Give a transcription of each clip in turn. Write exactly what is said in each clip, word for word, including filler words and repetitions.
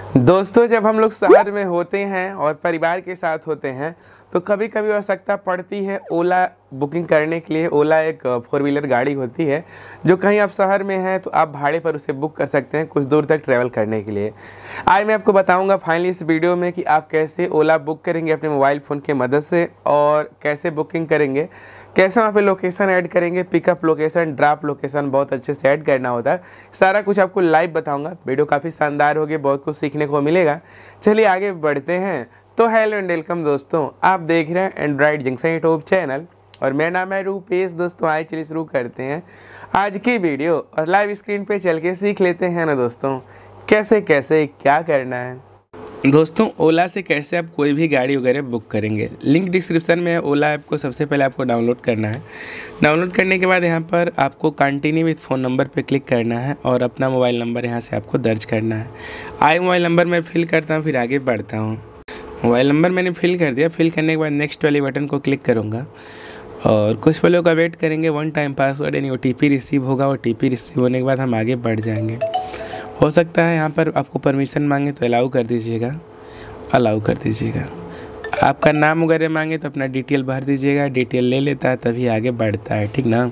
दोस्तों, जब हम लोग शहर में होते हैं और परिवार के साथ होते हैं तो कभी कभी आवश्यकता पड़ती है ओला बुकिंग करने के लिए। ओला एक फोर व्हीलर गाड़ी होती है जो कहीं आप शहर में हैं तो आप भाड़े पर उसे बुक कर सकते हैं कुछ दूर तक ट्रैवल करने के लिए। आज मैं आपको बताऊंगा फाइनली इस वीडियो में कि आप कैसे ओला बुक करेंगे अपने मोबाइल फ़ोन की मदद से और कैसे बुकिंग करेंगे, कैसे वहाँ पे लोकेशन ऐड करेंगे, पिकअप लोकेशन, ड्रॉप लोकेशन बहुत अच्छे से ऐड करना होता है। सारा कुछ आपको लाइव बताऊंगा। वीडियो काफ़ी शानदार होगी, बहुत कुछ सीखने को मिलेगा। चलिए आगे बढ़ते हैं। तो हेलो एंड वेलकम दोस्तों, आप देख रहे हैं एंड्रॉइड जंक्शन यूट्यूब चैनल और मेरा नाम है रूपेश। दोस्तों आइए चलिए शुरू करते हैं आज की वीडियो और लाइव स्क्रीन पे चल के सीख लेते हैं ना दोस्तों कैसे कैसे क्या करना है। दोस्तों, ओला से कैसे आप कोई भी गाड़ी वगैरह बुक करेंगे, लिंक डिस्क्रिप्शन में है। ओला ऐप को सबसे पहले आपको डाउनलोड करना है। डाउनलोड करने के बाद यहाँ पर आपको कंटिन्यू विथ फ़ोन नंबर पे क्लिक करना है और अपना मोबाइल नंबर यहाँ से आपको दर्ज करना है। आई मोबाइल नंबर मैं फिल करता हूँ, फिर आगे बढ़ता हूँ। मोबाइल नंबर मैंने फिल कर दिया। फिल करने के बाद नेक्स्ट वाले बटन को क्लिक करूँगा और कुछ पलों का वेट करेंगे। वन टाइम पासवर्ड यानी ओ टी पी रिसीव होगा। ओ टी पी रिसीव होने के बाद हम आगे बढ़ जाएंगे। हो सकता है यहाँ पर आपको परमिशन मांगे तो अलाउ कर दीजिएगा, अलाउ कर दीजिएगा। आपका नाम वगैरह मांगे तो अपना डिटेल भर दीजिएगा। डिटेल ले लेता है तभी आगे बढ़ता है, ठीक ना।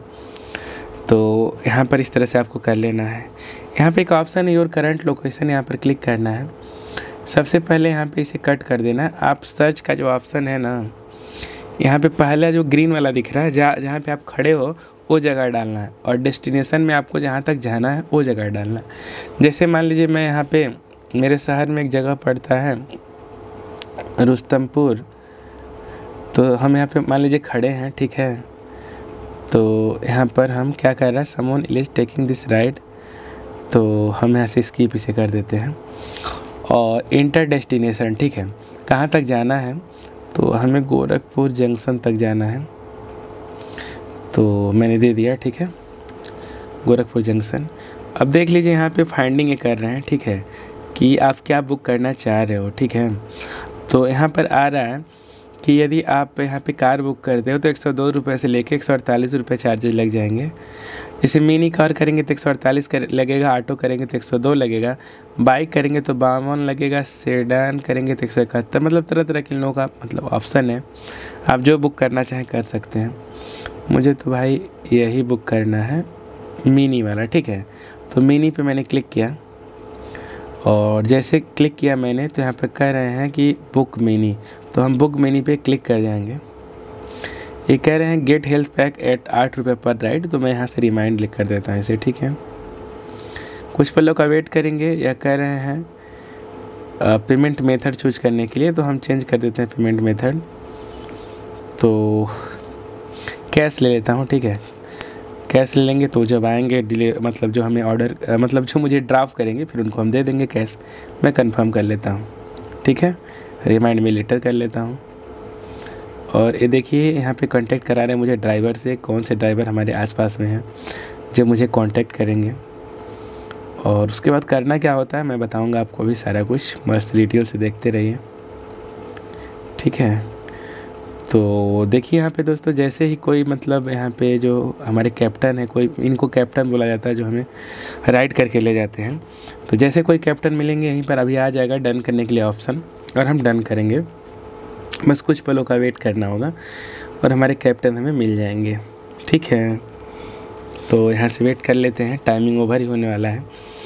तो यहाँ पर इस तरह से आपको कर लेना है। यहाँ पे एक ऑप्शन है योर करंट लोकेशन, यहाँ पर क्लिक करना है। सबसे पहले यहाँ पे इसे कट कर देना। आप सर्च का जो ऑप्शन है ना, यहाँ पे पहला जो ग्रीन वाला दिख रहा है, जहाँ जहाँ पे आप खड़े हो वो जगह डालना है और डेस्टिनेशन में आपको जहाँ तक जाना है वो जगह डालना है। जैसे मान लीजिए मैं यहाँ पे मेरे शहर में एक जगह पड़ता है रुस्तमपुर, तो हम यहाँ पे मान लीजिए खड़े हैं, ठीक है। तो यहाँ पर हम क्या कर रहे हैं, someone is taking this ride, तो हम यहाँ से स्किप इसे कर देते हैं और इंटर डेस्टिनेशन, ठीक है। कहाँ तक जाना है, तो हमें गोरखपुर जंक्शन तक जाना है, तो मैंने दे दिया, ठीक है, गोरखपुर जंक्शन। अब देख लीजिए यहाँ पे फाइंडिंग ये कर रहे हैं, ठीक है, कि आप क्या बुक करना चाह रहे हो, ठीक है। तो यहाँ पर आ रहा है कि यदि आप यहाँ पे कार बुक करते हो तो एक सौ दो रुपये से लेके एक सौ अड़तालीस रुपये चार्जेज लग जाएंगे। जैसे मिनी कार करेंगे तो एक सौ अड़तालीस कर लगेगा, ऑटो करेंगे तो एक सौ दो लगेगा, बाइक करेंगे तो बावन लगेगा, सेडान करेंगे तो एक सौ इकहत्तर। मतलब तरह तरह के लोगों का मतलब ऑप्शन है, आप जो बुक करना चाहें कर सकते हैं। मुझे तो भाई यही बुक करना है, मिनी वाला, ठीक है। तो मिनी पे मैंने क्लिक किया और जैसे क्लिक किया मैंने तो यहाँ पे कह रहे हैं कि बुक मिनी, तो हम बुक मिनी पे क्लिक कर जाएंगे। ये कह रहे हैं गेट हेल्थ पैक एट आठ रुपये पर राइड, तो मैं यहाँ से रिमाइंड लिख कर देता हूँ इसे, ठीक है। कुछ पलों का वेट करेंगे। या कह रहे हैं पेमेंट मेथड चूज करने के लिए, तो हम चेंज कर देते हैं पेमेंट मेथड। तो कैश ले लेता हूँ, ठीक है। कैश ले लेंगे तो जब आएंगे डिले मतलब जो हमें ऑर्डर मतलब जो मुझे ड्राफ्ट करेंगे फिर उनको हम दे देंगे कैश। मैं कंफर्म कर लेता हूँ, ठीक है, रिमाइंड में लेटर कर लेता हूँ। और ये देखिए यहाँ पे कांटेक्ट करा रहे हैं मुझे ड्राइवर से, कौन से ड्राइवर हमारे आसपास में हैं जो मुझे कांटेक्ट करेंगे। और उसके बाद करना क्या होता है मैं बताऊँगा आपको भी सारा कुछ, मस्त डिटेल से देखते रहिए, ठीक है। तो देखिए यहाँ पे दोस्तों, जैसे ही कोई मतलब यहाँ पे जो हमारे कैप्टन है, कोई इनको कैप्टन बोला जाता है जो हमें राइड करके ले जाते हैं, तो जैसे कोई कैप्टन मिलेंगे यहीं पर अभी आ जाएगा डन करने के लिए ऑप्शन और हम डन करेंगे। बस कुछ पलों का वेट करना होगा और हमारे कैप्टन हमें मिल जाएंगे, ठीक है। तो यहाँ से वेट कर लेते हैं, टाइमिंग ओवर ही होने वाला है।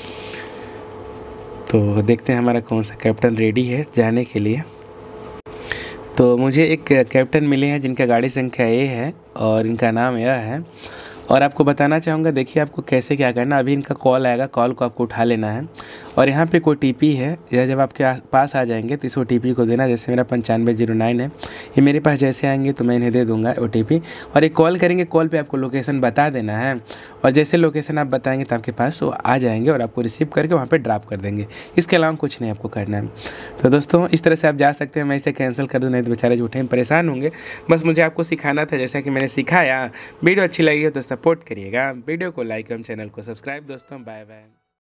तो देखते हैं हमारा कौन सा कैप्टन रेडी है जाने के लिए। तो मुझे एक कैप्टन मिले हैं जिनका गाड़ी संख्या ए है और इनका नाम यह है। और आपको बताना चाहूँगा, देखिए आपको कैसे क्या करना। अभी इनका कॉल आएगा, कॉल को आपको उठा लेना है और यहाँ पे ओ टी पी है, यह जब आपके पास आ जाएंगे तो इस ओ टी पी को देना। जैसे मेरा पंचानवे जीरो नाइन है, ये मेरे पास जैसे आएंगे तो मैं इन्हें दे दूँगा ओ टी पी और एक कॉल करेंगे। कॉल पे आपको लोकेशन बता देना है और जैसे लोकेशन आप बताएंगे तो आपके पास वो आ जाएंगे और आपको रिसीव करके वहाँ पर ड्रॉप कर देंगे। इसके अलावा कुछ नहीं आपको करना है। तो दोस्तों इस तरह से आप जा सकते हैं। मैं इसे कैंसिल कर दूँ नहीं तो बेचारे झूठे में परेशान होंगे। बस मुझे आपको सिखाना था, जैसा कि मैंने सिखाया। वीडियो अच्छी लगी हो तो सपोर्ट करिएगा, वीडियो को लाइक एवं चैनल को सब्सक्राइब। दोस्तों बाय बाय।